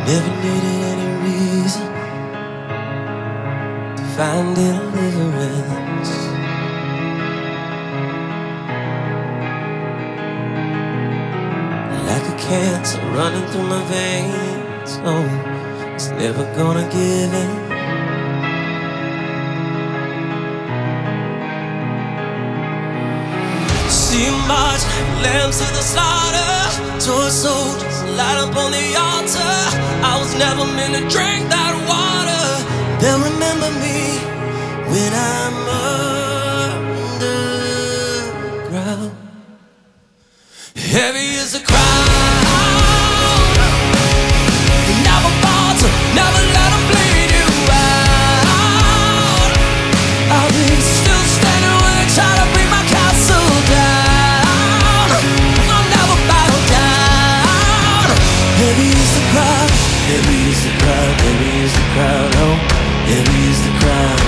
Never needed any reason to find deliverance. Like a cancer running through my veins, oh, it's never gonna give in. See march lambs to the slaughter, toy soldiers light up on the altar. I was never meant to drink that water. They'll remember me when I'm underground. Heavy is the crowd, never fall to, never let them bleed you out. I'll be still standing when they try to bring my castle down. I'll never bow down. Heavy is the crowd, heavy is the crowd, heavy is the crowd, oh, heavy is the crowd.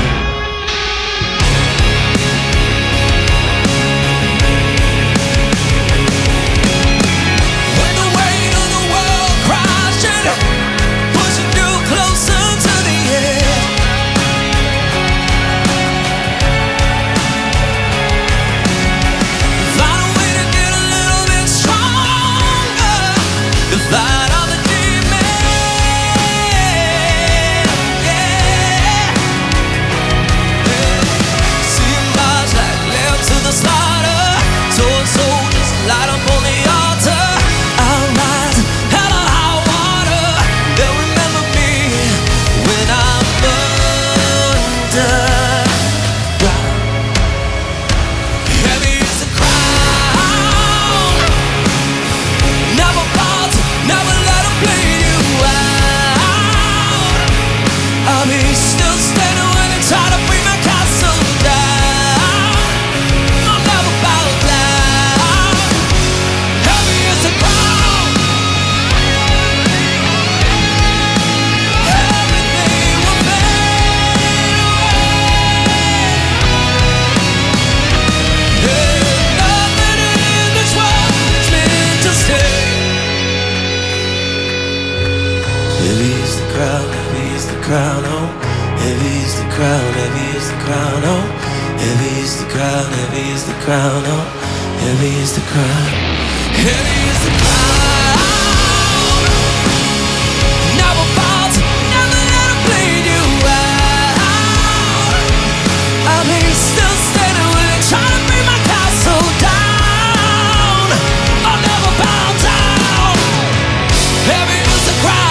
Heavy is the crowd, heavy is the crown, oh, heavy is the crown, heavy is the crown, oh, heavy is the crown, heavy is the crown, oh, heavy is the crown, heavy is the crown. Never falls, never let them bleed you out. I'll be still standing when they try to bring my castle down. I'll never bow down. Heavy is the crown.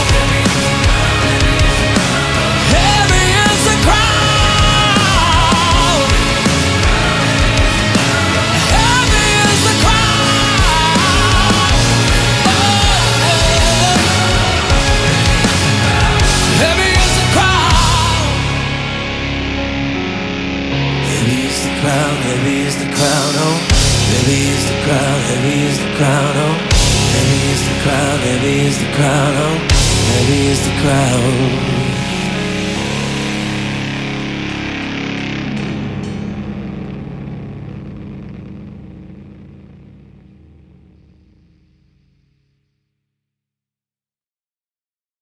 Heavy is the crown, oh, heavy is the crown, heavy is the crown, oh, heavy is the crown, heavy is the crown, oh, heavy is the crown.